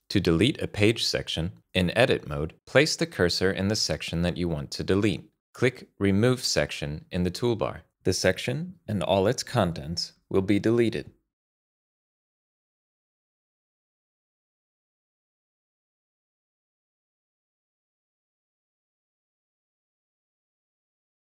To delete a page section, in edit mode, place the cursor in the section that you want to delete. Click Remove Section in the toolbar. The section and all its contents will be deleted.